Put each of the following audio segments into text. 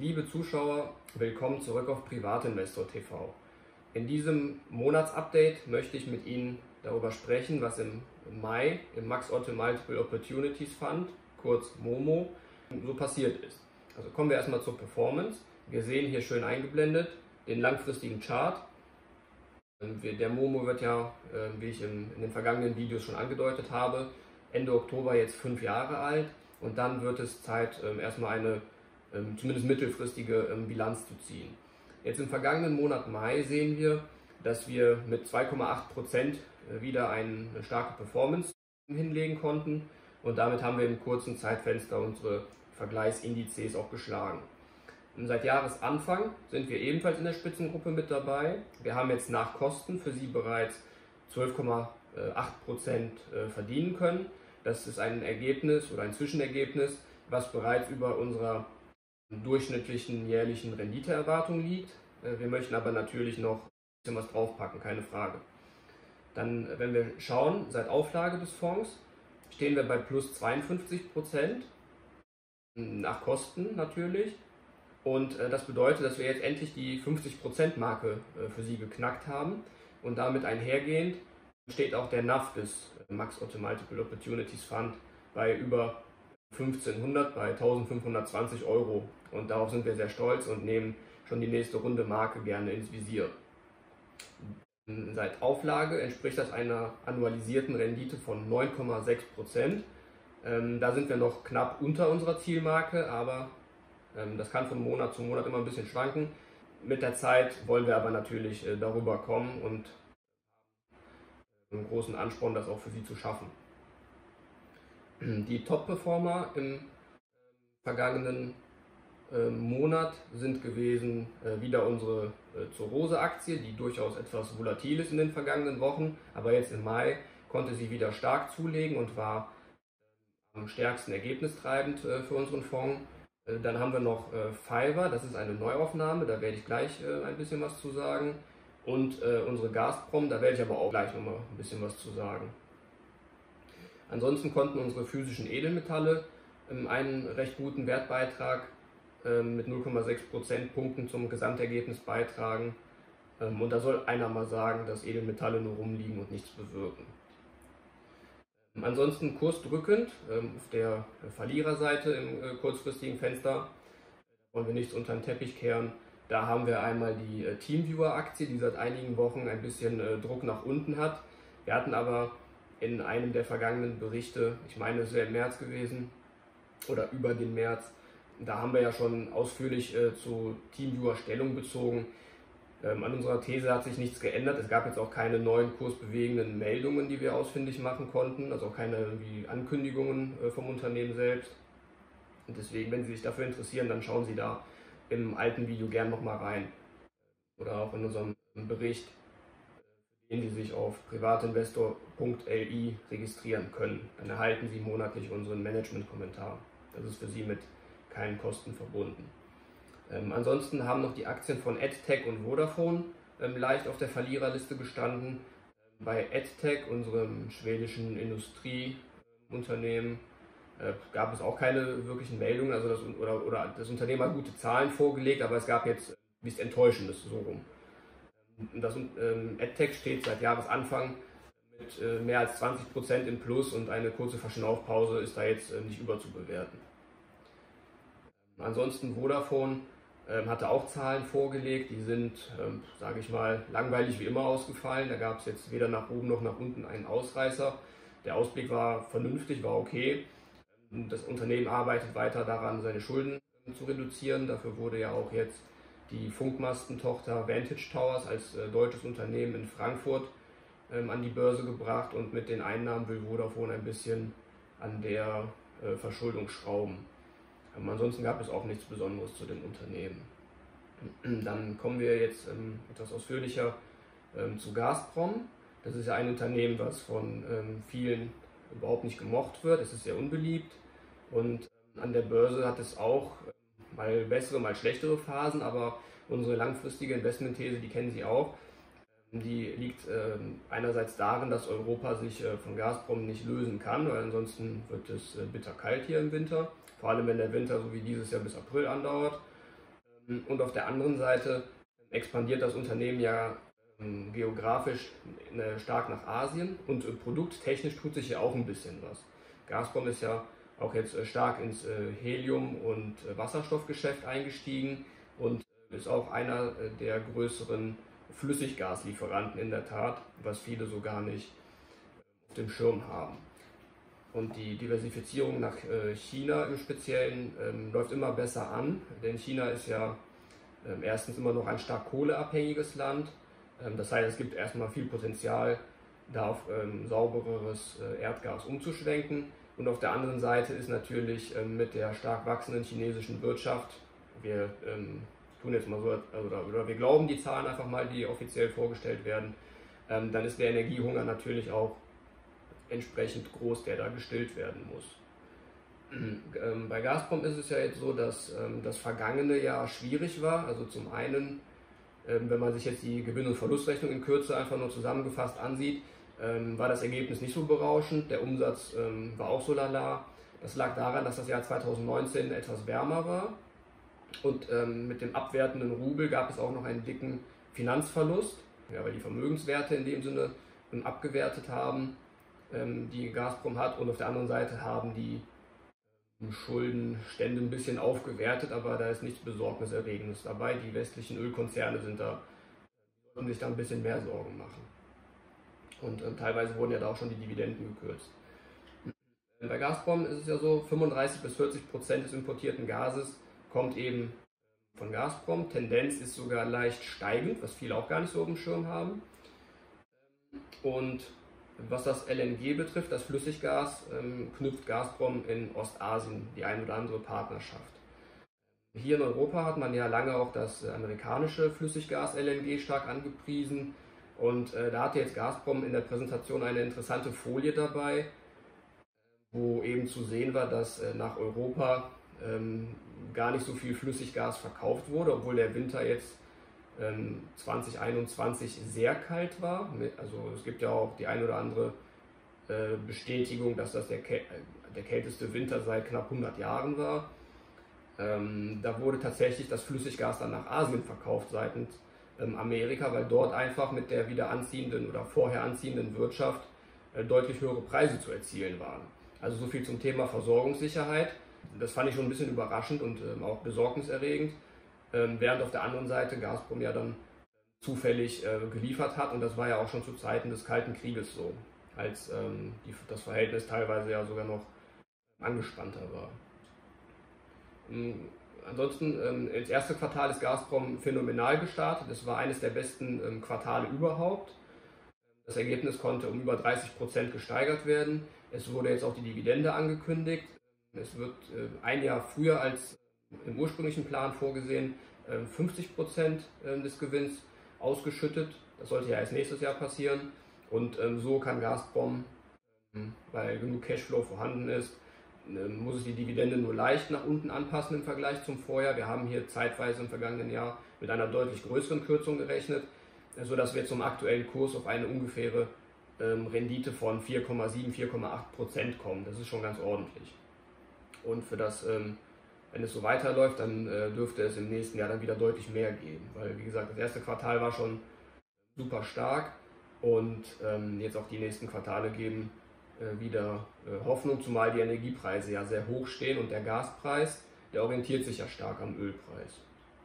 Liebe Zuschauer, willkommen zurück auf Privatinvestor TV. In diesem Monatsupdate möchte ich mit Ihnen darüber sprechen, was im Mai im Max Otte Multiple Opportunities Fund, kurz MOMO, so passiert ist. Also kommen wir erstmal zur Performance. Wir sehen hier schön eingeblendet den langfristigen Chart. Der MOMO wird ja, wie ich in den vergangenen Videos schon angedeutet habe, Ende Oktober jetzt 5 Jahre alt und dann wird es Zeit, erstmal eine zumindest mittelfristige Bilanz zu ziehen. Jetzt im vergangenen Monat Mai sehen wir, dass wir mit 2,8% wieder eine starke Performance hinlegen konnten und damit haben wir im kurzen Zeitfenster unsere Vergleichsindizes auch geschlagen. Und seit Jahresanfang sind wir ebenfalls in der Spitzengruppe mit dabei. Wir haben jetzt nach Kosten für Sie bereits 12,8% verdienen können. Das ist ein Ergebnis oder ein Zwischenergebnis, was bereits über unserer durchschnittlichen jährlichen Renditeerwartung liegt. Wir möchten aber natürlich noch ein bisschen was draufpacken, keine Frage. Dann, wenn wir schauen, seit Auflage des Fonds stehen wir bei plus 52%, nach Kosten natürlich. Und das bedeutet, dass wir jetzt endlich die 50%-Marke für Sie geknackt haben. Und damit einhergehend steht auch der NAV des Max Otte Multiple Opportunities Fund bei über 1500, bei 1520 Euro. Und darauf sind wir sehr stolz und nehmen schon die nächste Runde Marke gerne ins Visier. Seit Auflage entspricht das einer annualisierten Rendite von 9,6%. Da sind wir noch knapp unter unserer Zielmarke, aber das kann von Monat zu Monat immer ein bisschen schwanken. Mit der Zeit wollen wir aber natürlich darüber kommen und einen großen Ansporn, das auch für Sie zu schaffen. Die Top-Performer im vergangenen Monat sind gewesen wieder unsere Zur-Rose-Aktie, die durchaus etwas volatil ist in den vergangenen Wochen, aber jetzt im Mai konnte sie wieder stark zulegen und war am stärksten ergebnistreibend für unseren Fonds. Dann haben wir noch Fiverr, das ist eine Neuaufnahme, da werde ich gleich ein bisschen was zu sagen. Und unsere Gazprom, da werde ich aber auch gleich nochmal ein bisschen was zu sagen. Ansonsten konnten unsere physischen Edelmetalle einen recht guten Wertbeitrag mit 0,6 Prozentpunkten zum Gesamtergebnis beitragen. Und da soll einer mal sagen, dass Edelmetalle nur rumliegen und nichts bewirken. Ansonsten kursdrückend auf der Verliererseite im kurzfristigen Fenster, wollen wir nichts unter den Teppich kehren. Da haben wir einmal die Teamviewer-Aktie, die seit einigen Wochen ein bisschen Druck nach unten hat. Wir hatten aber in einem der vergangenen Berichte, ich meine es wäre im März gewesen oder über den März, da haben wir ja schon ausführlich zu Teamviewer Stellung bezogen. An unserer These hat sich nichts geändert. Es gab jetzt auch keine neuen kursbewegenden Meldungen, die wir ausfindig machen konnten, also auch keine irgendwie Ankündigungen vom Unternehmen selbst. Und deswegen, wenn Sie sich dafür interessieren, dann schauen Sie da im alten Video gern nochmal rein. Oder auch in unserem Bericht, für den Sie sich auf privatinvestor.li registrieren können. Dann erhalten Sie monatlich unseren Management-Kommentar. Das ist für Sie mit keinen Kosten verbunden. Ansonsten haben noch die Aktien von AdTech und Vodafone leicht auf der Verliererliste gestanden. Bei AdTech, unserem schwedischen Industrieunternehmen, gab es auch keine wirklichen Meldungen. Also das Unternehmen hat gute Zahlen vorgelegt, aber es gab jetzt nichts Enttäuschendes so rum. Das AdTech steht seit Jahresanfang mit mehr als 20% im Plus und eine kurze Verschnaufpause ist da jetzt nicht überzubewerten. Ansonsten Vodafone hatte auch Zahlen vorgelegt, die sind, sage ich mal, langweilig wie immer ausgefallen. Da gab es jetzt weder nach oben noch nach unten einen Ausreißer. Der Ausblick war vernünftig, war okay. Das Unternehmen arbeitet weiter daran, seine Schulden zu reduzieren. Dafür wurde ja auch jetzt die Funkmastentochter Vantage Towers als deutsches Unternehmen in Frankfurt an die Börse gebracht und mit den Einnahmen will Vodafone ein bisschen an der Verschuldung schrauben. Ansonsten gab es auch nichts Besonderes zu dem Unternehmen. Dann kommen wir jetzt etwas ausführlicher zu Gazprom. Das ist ja ein Unternehmen, was von vielen überhaupt nicht gemocht wird. Es ist sehr unbeliebt und an der Börse hat es auch mal bessere, mal schlechtere Phasen, aber unsere langfristige Investmentthese, die kennen Sie auch, die liegt einerseits darin, dass Europa sich von Gazprom nicht lösen kann, weil ansonsten wird es bitterkalt hier im Winter. Vor allem wenn der Winter so wie dieses Jahr bis April andauert. Und auf der anderen Seite expandiert das Unternehmen ja geografisch stark nach Asien und produkttechnisch tut sich hier auch ein bisschen was. Gazprom ist ja auch jetzt stark ins Helium- und Wasserstoffgeschäft eingestiegen und ist auch einer der größeren Flüssiggaslieferanten in der Tat, was viele so gar nicht auf dem Schirm haben. Und die Diversifizierung nach China im Speziellen läuft immer besser an, denn China ist ja erstens immer noch ein stark kohleabhängiges Land. Das heißt, es gibt erstmal viel Potenzial, da auf saubereres Erdgas umzuschwenken. Und auf der anderen Seite ist natürlich mit der stark wachsenden chinesischen Wirtschaft, wir tun jetzt mal so, oder wir glauben die Zahlen einfach mal, die offiziell vorgestellt werden, dann ist der Energiehunger natürlich auch entsprechend groß, der da gestillt werden muss. Bei Gazprom ist es ja jetzt so, dass das vergangene Jahr schwierig war. Also zum einen, wenn man sich jetzt die Gewinn- und Verlustrechnung in Kürze einfach nur zusammengefasst ansieht, war das Ergebnis nicht so berauschend. Der Umsatz war auch so lala. Das lag daran, dass das Jahr 2019 etwas wärmer war. Und mit dem abwertenden Rubel gab es auch noch einen dicken Finanzverlust, ja, weil die Vermögenswerte in dem Sinne abgewertet haben, die Gazprom hat. Und auf der anderen Seite haben die Schuldenstände ein bisschen aufgewertet, aber da ist nichts Besorgniserregendes dabei. Die westlichen Ölkonzerne sollten sich da ein bisschen mehr Sorgen machen. Und teilweise wurden ja da auch schon die Dividenden gekürzt. Bei Gazprom ist es ja so, 35-40% des importierten Gases kommt eben von Gazprom. Tendenz ist sogar leicht steigend, was viele auch gar nicht so auf dem Schirm haben. Und was das LNG betrifft, das Flüssiggas, knüpft Gazprom in Ostasien die ein oder andere Partnerschaft. Hier in Europa hat man ja lange auch das amerikanische Flüssiggas LNG stark angepriesen und da hatte jetzt Gazprom in der Präsentation eine interessante Folie dabei, wo eben zu sehen war, dass nach Europa gar nicht so viel Flüssiggas verkauft wurde, obwohl der Winter jetzt 2021 sehr kalt war. Also es gibt ja auch die ein oder andere Bestätigung, dass das der kälteste Winter seit knapp 100 Jahren war. Da wurde tatsächlich das Flüssiggas dann nach Asien verkauft seitens Amerika, weil dort einfach mit der wieder anziehenden oder vorher anziehenden Wirtschaft deutlich höhere Preise zu erzielen waren. Also so viel zum Thema Versorgungssicherheit. Das fand ich schon ein bisschen überraschend und auch besorgniserregend, während auf der anderen Seite Gazprom ja dann zufällig geliefert hat und das war ja auch schon zu Zeiten des Kalten Krieges so, als das Verhältnis teilweise ja sogar noch angespannter war. Ansonsten, das erste Quartal ist Gazprom phänomenal gestartet. Es war eines der besten Quartale überhaupt. Das Ergebnis konnte um über 30% gesteigert werden. Es wurde jetzt auch die Dividende angekündigt. Es wird ein Jahr früher als im ursprünglichen Plan vorgesehen 50% des Gewinns ausgeschüttet. Das sollte ja erst nächstes Jahr passieren. Und so kann Gazprom, weil genug Cashflow vorhanden ist, muss es die Dividende nur leicht nach unten anpassen im Vergleich zum Vorjahr. Wir haben hier zeitweise im vergangenen Jahr mit einer deutlich größeren Kürzung gerechnet, sodass wir zum aktuellen Kurs auf eine ungefähre Rendite von 4,7, 4,8% kommen. Das ist schon ganz ordentlich. Und für das, wenn es so weiterläuft, dann dürfte es im nächsten Jahr dann wieder deutlich mehr geben. Weil, wie gesagt, das erste Quartal war schon super stark und jetzt auch die nächsten Quartale geben wieder Hoffnung, zumal die Energiepreise ja sehr hoch stehen und der Gaspreis, der orientiert sich ja stark am Ölpreis.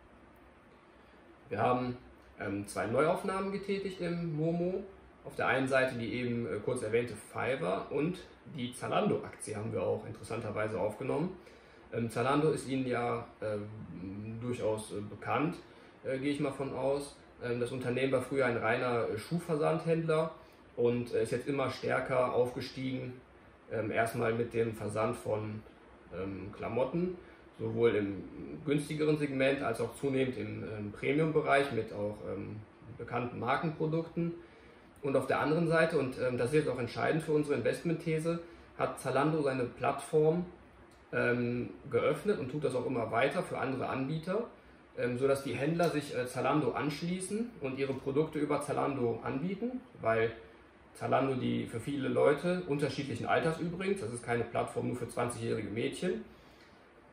Wir haben zwei Neuaufnahmen getätigt im Momo. Auf der einen Seite die eben kurz erwähnte Fiverr und die Zalando-Aktie haben wir auch interessanterweise aufgenommen. Zalando ist Ihnen ja durchaus bekannt, gehe ich mal von aus. Das Unternehmen war früher ein reiner Schuhversandhändler und ist jetzt immer stärker aufgestiegen, erstmal mit dem Versand von Klamotten, sowohl im günstigeren Segment als auch zunehmend im Premium-Bereich mit auch bekannten Markenprodukten. Und auf der anderen Seite, und das ist jetzt auch entscheidend für unsere Investmentthese, hat Zalando seine Plattform geöffnet und tut das auch immer weiter für andere Anbieter, sodass die Händler sich Zalando anschließen und ihre Produkte über Zalando anbieten, weil Zalando die für viele Leute unterschiedlichen Alters übrigens, das ist keine Plattform nur für 20-jährige Mädchen,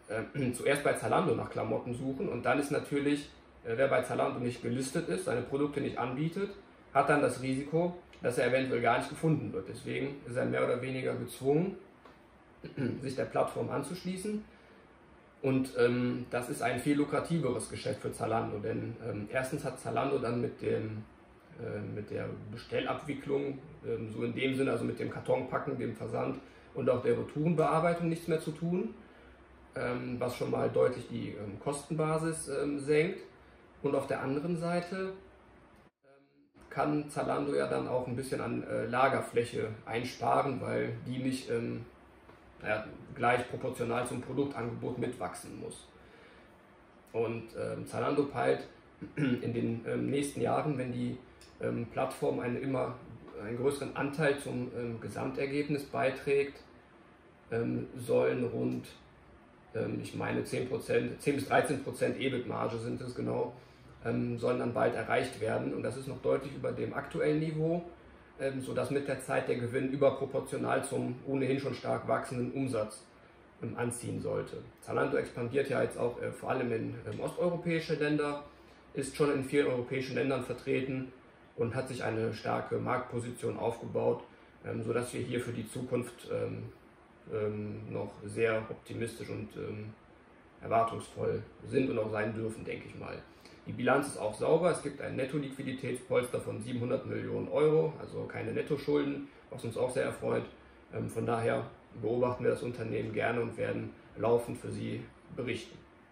zuerst bei Zalando nach Klamotten suchen und dann ist natürlich, wer bei Zalando nicht gelistet ist, seine Produkte nicht anbietet, hat dann das Risiko, dass er eventuell gar nicht gefunden wird. Deswegen ist er mehr oder weniger gezwungen, sich der Plattform anzuschließen. Und das ist ein viel lukrativeres Geschäft für Zalando, denn erstens hat Zalando dann mit der Bestellabwicklung, so in dem Sinne, also mit dem Kartonpacken, dem Versand und auch der Retourenbearbeitung nichts mehr zu tun, was schon mal deutlich die Kostenbasis senkt. Und auf der anderen Seite kann Zalando ja dann auch ein bisschen an Lagerfläche einsparen, weil die nicht gleich proportional zum Produktangebot mitwachsen muss. Und Zalando peilt in den nächsten Jahren, wenn die Plattform einen größeren Anteil zum Gesamtergebnis beiträgt, sollen rund, ich meine 10 bis 13% EBIT-Marge sind es genau, sollen dann bald erreicht werden. Und das ist noch deutlich über dem aktuellen Niveau, sodass mit der Zeit der Gewinn überproportional zum ohnehin schon stark wachsenden Umsatz anziehen sollte. Zalando expandiert ja jetzt auch vor allem in osteuropäische Länder, ist schon in vielen europäischen Ländern vertreten und hat sich eine starke Marktposition aufgebaut, sodass wir hier für die Zukunft noch sehr optimistisch und erwartungsvoll sind und auch sein dürfen, denke ich mal. Die Bilanz ist auch sauber, es gibt ein Netto-Liquiditätspolster von 700 Millionen Euro, also keine Nettoschulden, was uns auch sehr erfreut. Von daher beobachten wir das Unternehmen gerne und werden laufend für Sie berichten.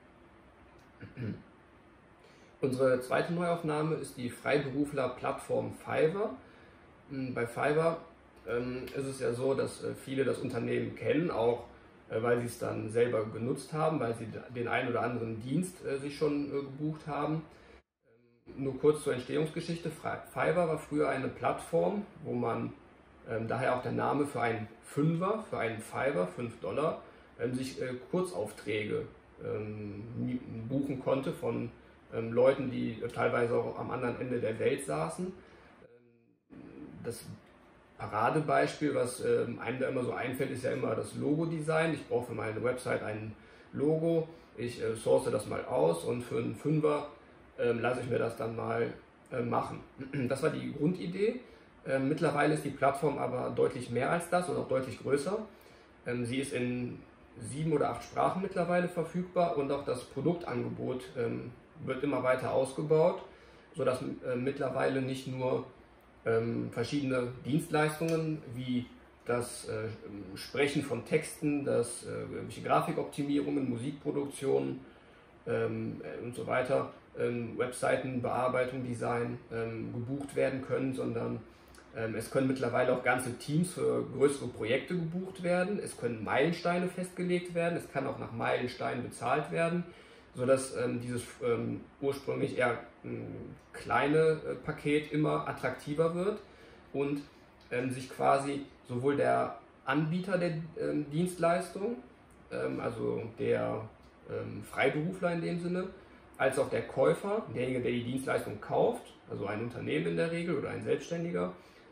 Unsere zweite Neuaufnahme ist die Freiberufler-Plattform Fiverr. Bei Fiverr ist es ja so, dass viele das Unternehmen kennen, auch weil sie es dann selber genutzt haben, weil sie den einen oder anderen Dienst sich schon gebucht haben. Nur kurz zur Entstehungsgeschichte. Fiverr war früher eine Plattform, wo man, daher auch der Name für einen Fünfer, für einen Fiverr, $5, sich Kurzaufträge buchen konnte von Leuten, die teilweise auch am anderen Ende der Welt saßen. Das Paradebeispiel, was einem da immer so einfällt, ist ja immer das Logo-Design. Ich brauche für meine Website ein Logo, ich source das mal aus und für einen Fünfer lasse ich mir das dann mal machen. Das war die Grundidee. Mittlerweile ist die Plattform aber deutlich mehr als das und auch deutlich größer. Sie ist in 7 oder 8 Sprachen mittlerweile verfügbar und auch das Produktangebot wird immer weiter ausgebaut, sodass mittlerweile nicht nur verschiedene Dienstleistungen wie das Sprechen von Texten, irgendwelche Grafikoptimierungen, Musikproduktion und so weiter, Webseitenbearbeitung, Design gebucht werden können, sondern es können mittlerweile auch ganze Teams für größere Projekte gebucht werden, es können Meilensteine festgelegt werden, es kann auch nach Meilensteinen bezahlt werden, sodass dieses ursprünglich eher kleine Paket immer attraktiver wird und sich quasi sowohl der Anbieter der Dienstleistung, also der Freiberufler in dem Sinne, als auch der Käufer, derjenige, der die Dienstleistung kauft, also ein Unternehmen in der Regel oder ein Selbstständiger,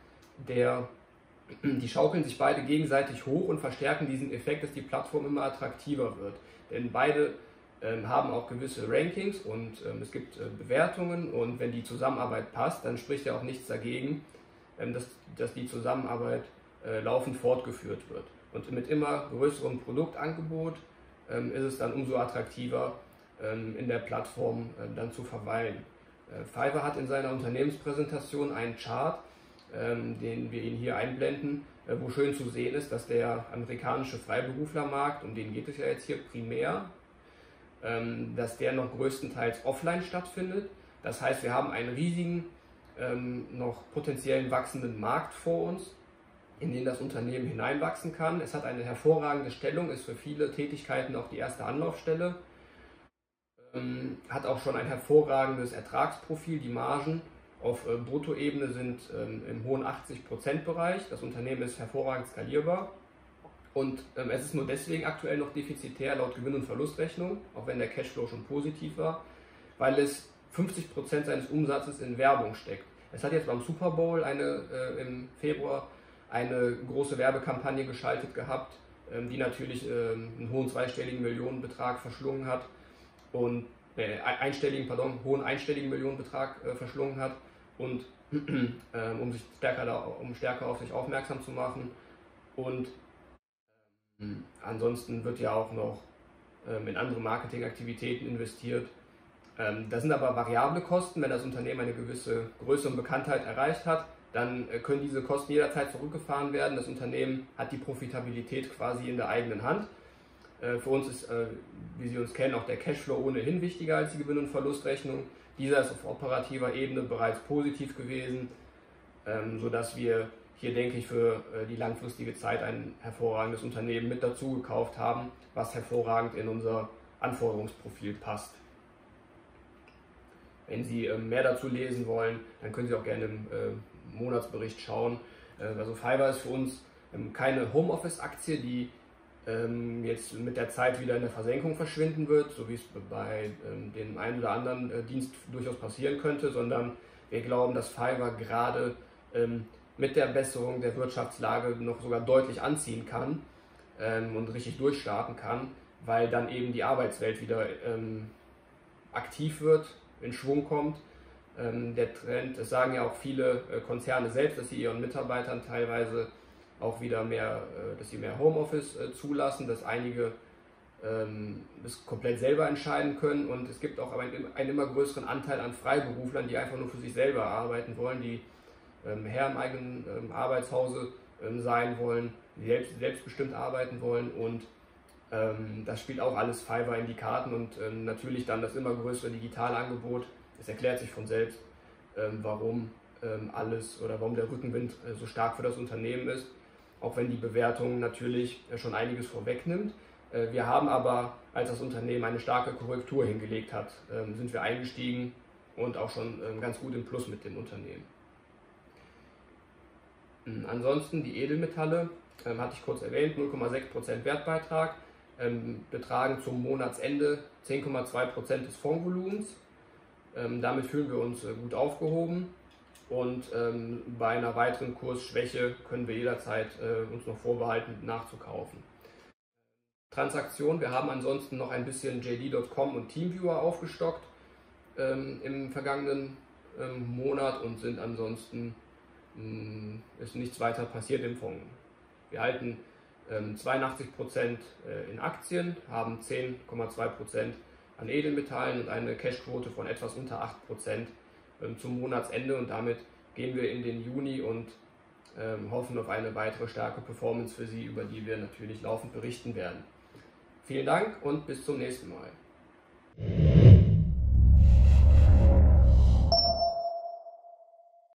die schaukeln sich beide gegenseitig hoch und verstärken diesen Effekt, dass die Plattform immer attraktiver wird. Denn beide haben auch gewisse Rankings und es gibt Bewertungen und wenn die Zusammenarbeit passt, dann spricht ja auch nichts dagegen, dass die Zusammenarbeit laufend fortgeführt wird. Und mit immer größerem Produktangebot ist es dann umso attraktiver, in der Plattform dann zu verweilen. Fiverr hat in seiner Unternehmenspräsentation einen Chart, den wir Ihnen hier einblenden, wo schön zu sehen ist, dass der amerikanische Freiberuflermarkt, um den geht es ja jetzt hier primär, dass der noch größtenteils offline stattfindet. Das heißt, wir haben einen riesigen, noch potenziellen wachsenden Markt vor uns, in den das Unternehmen hineinwachsen kann. Es hat eine hervorragende Stellung, ist für viele Tätigkeiten auch die erste Anlaufstelle, hat auch schon ein hervorragendes Ertragsprofil. Die Margen auf Bruttoebene sind im hohen 80%-Bereich. Das Unternehmen ist hervorragend skalierbar. Und es ist nur deswegen aktuell noch defizitär laut Gewinn- und Verlustrechnung, auch wenn der Cashflow schon positiv war, weil es 50% seines Umsatzes in Werbung steckt. Es hat jetzt beim Super Bowl im Februar eine große Werbekampagne geschaltet gehabt, die natürlich einen hohen zweistelligen Millionenbetrag verschlungen hat und hohen einstelligen Millionenbetrag verschlungen hat und um stärker auf sich aufmerksam zu machen. Und ansonsten wird ja auch noch in andere Marketingaktivitäten investiert. Das sind aber variable Kosten. Wenn das Unternehmen eine gewisse Größe und Bekanntheit erreicht hat, dann können diese Kosten jederzeit zurückgefahren werden. Das Unternehmen hat die Profitabilität quasi in der eigenen Hand. Für uns ist, wie Sie uns kennen, auch der Cashflow ohnehin wichtiger als die Gewinn- und Verlustrechnung. Dieser ist auf operativer Ebene bereits positiv gewesen, sodass wir hier, denke ich, für die langfristige Zeit ein hervorragendes Unternehmen mit dazu gekauft haben, was hervorragend in unser Anforderungsprofil passt. Wenn Sie mehr dazu lesen wollen, dann können Sie auch gerne im Monatsbericht schauen. Also Fiverr ist für uns keine Homeoffice-Aktie, die jetzt mit der Zeit wieder in der Versenkung verschwinden wird, so wie es bei dem einen oder anderen Dienst durchaus passieren könnte, sondern wir glauben, dass Fiverr gerade mit der Besserung der Wirtschaftslage noch sogar deutlich anziehen kann und richtig durchstarten kann, weil dann eben die Arbeitswelt wieder aktiv wird, in Schwung kommt. Der Trend, es sagen ja auch viele Konzerne selbst, dass sie ihren Mitarbeitern teilweise auch wieder mehr, dass sie mehr Homeoffice zulassen, dass einige das komplett selber entscheiden können und es gibt auch einen immer größeren Anteil an Freiberuflern, die einfach nur für sich selber arbeiten wollen, die Herr im eigenen Arbeitshause sein wollen, die selbstbestimmt arbeiten wollen und das spielt auch alles Fiverr in die Karten und natürlich dann das immer größere digitale Angebot. Es erklärt sich von selbst, warum warum der Rückenwind so stark für das Unternehmen ist, auch wenn die Bewertung natürlich schon einiges vorwegnimmt. Wir haben aber, als das Unternehmen eine starke Korrektur hingelegt hat, sind wir eingestiegen und auch schon ganz gut im Plus mit dem Unternehmen. Ansonsten die Edelmetalle, hatte ich kurz erwähnt, 0,6% Wertbeitrag, betragen zum Monatsende 10,2% des Fondsvolumens. Damit fühlen wir uns gut aufgehoben und bei einer weiteren Kursschwäche können wir jederzeit uns noch vorbehalten, nachzukaufen. Transaktion, wir haben ansonsten noch ein bisschen JD.com und Teamviewer aufgestockt im vergangenen Monat und sind ansonsten ist nichts weiter passiert im Fonds. Wir halten 82% in Aktien, haben 10,2% an Edelmetallen und eine Cashquote von etwas unter 8% zum Monatsende und damit gehen wir in den Juni und hoffen auf eine weitere starke Performance für Sie, über die wir natürlich laufend berichten werden. Vielen Dank und bis zum nächsten Mal.